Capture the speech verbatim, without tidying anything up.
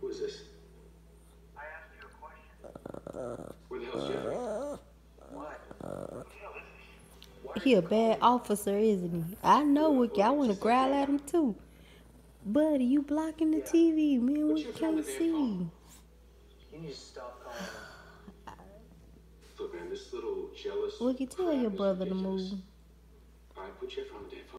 Who is this? I asked you a question. Where the hell's Jeffrey? What? What the hell is this? Why are He you a bad calling me? officer, isn't he? I know, Wiki. I want to growl at him too. Buddy, you blocking the Yeah. T V, man. Put We your phone can't to their see. phone. You need to stop calling me. Look, man, this little jealous. Wiki, tell crap your is brother to ridiculous. move. All right, put your phone to their phone.